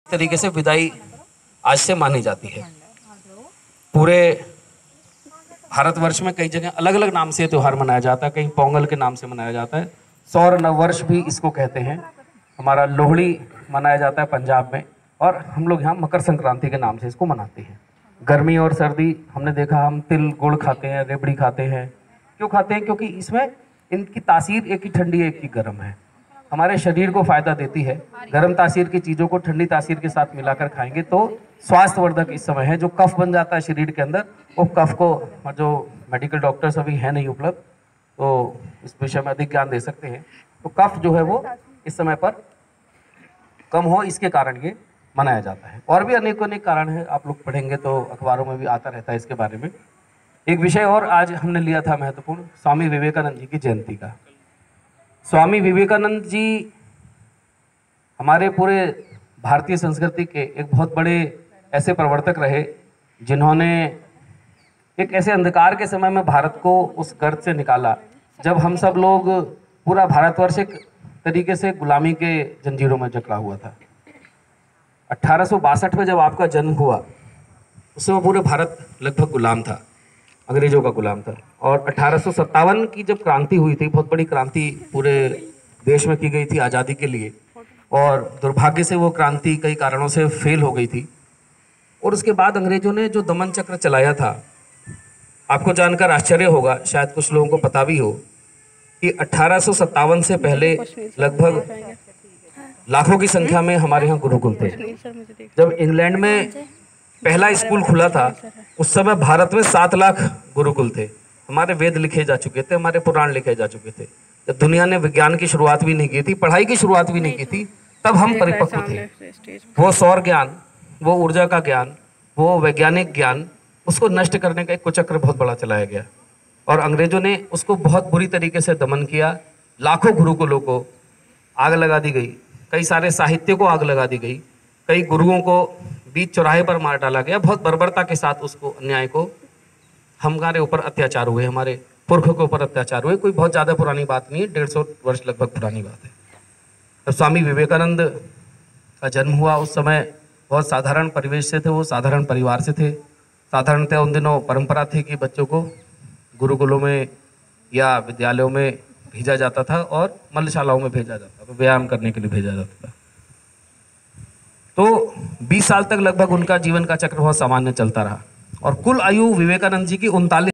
तरीके से विदाई आज से मानी जाती है। पूरे भारतवर्ष में कई जगह अलग अलग नाम से त्यौहार मनाया जाता है, कहीं पोंगल के नाम से मनाया जाता है, सौर नववर्ष भी इसको कहते हैं। हमारा लोहड़ी मनाया जाता है पंजाब में, और हम लोग यहाँ मकर संक्रांति के नाम से इसको मनाते हैं। गर्मी और सर्दी हमने देखा, हम तिल गुड़ खाते हैं, रेबड़ी खाते हैं। क्यों खाते हैं? क्योंकि इसमें इनकी तासीर एक की ठंडी एक की गर्म है, हमारे शरीर को फायदा देती है। गर्म तासीर की चीज़ों को ठंडी तासीर के साथ मिलाकर खाएंगे तो स्वास्थ्यवर्धक इस समय है। जो कफ बन जाता है शरीर के अंदर, वो कफ को, जो मेडिकल डॉक्टर्स अभी हैं नहीं उपलब्ध तो इस विषय में अधिक ज्ञान दे सकते हैं, तो कफ जो है वो इस समय पर कम हो, इसके कारण ये मनाया जाता है। और भी अनेक अनेक कारण है, आप लोग पढ़ेंगे तो अखबारों में भी आता रहता है इसके बारे में। एक विषय और आज हमने लिया था महत्वपूर्ण, स्वामी विवेकानंद जी की जयंती का। स्वामी विवेकानंद जी हमारे पूरे भारतीय संस्कृति के एक बहुत बड़े ऐसे प्रवर्तक रहे, जिन्होंने एक ऐसे अंधकार के समय में भारत को उस गर्त से निकाला जब हम सब लोग, पूरा भारतवर्ष एक तरीके से गुलामी के जंजीरों में जकड़ा हुआ था। 1862 में जब आपका जन्म हुआ, उस समय पूरे भारत लगभग गुलाम था, अंग्रेजों का गुलाम था। और 1857 की जब क्रांति हुई थी, बहुत बड़ी क्रांति पूरे देश में की गई थी आज़ादी के लिए, और दुर्भाग्य से वो क्रांति कई कारणों से फेल हो गई थी। और उसके बाद अंग्रेजों ने जो दमन चक्र चलाया था, आपको जानकर आश्चर्य होगा, शायद कुछ लोगों को पता भी हो, कि 1857 से पहले लगभग लाखों की संख्या में हमारे यहाँ गुरुकुल थे। जब इंग्लैंड में पहला स्कूल खुला था, उस समय भारत में 7 लाख गुरुकुल थे। हमारे वेद लिखे जा चुके थे, हमारे पुराण लिखे जा चुके थे। जब दुनिया ने विज्ञान की शुरुआत भी नहीं की थी, पढ़ाई की शुरुआत भी नहीं की थी, तब हम परिपक्व थे। वो सौर ज्ञान, वो ऊर्जा का ज्ञान, वो वैज्ञानिक ज्ञान, उसको नष्ट करने का एक कुचक्र बहुत बड़ा चलाया गया, और अंग्रेजों ने उसको बहुत बुरी तरीके से दमन किया। लाखों गुरुकुलों को आग लगा दी गई, कई सारे साहित्य को आग लगा दी गई, कई गुरुओं को बीच चौराहे पर मार डाला गया। बहुत बर्बरता के साथ उसको, अन्याय को, हमारे ऊपर अत्याचार हुए, हमारे पुरखों के ऊपर अत्याचार हुए। कोई बहुत ज़्यादा पुरानी बात नहीं है, 150 वर्ष लगभग पुरानी बात है। जब स्वामी विवेकानंद का जन्म हुआ, उस समय बहुत साधारण परिवेश से थे, वो साधारण परिवार से थे। साधारणतः उन दिनों परंपरा थी कि बच्चों को गुरुकुलों में या विद्यालयों में भेजा जाता था और मल्लशालाओं में भेजा जाता था, व्यायाम करने के लिए भेजा जाता था। तो 20 साल तक लगभग उनका जीवन का चक्र बहुत सामान्य चलता रहा, और कुल आयु विवेकानंद जी की 39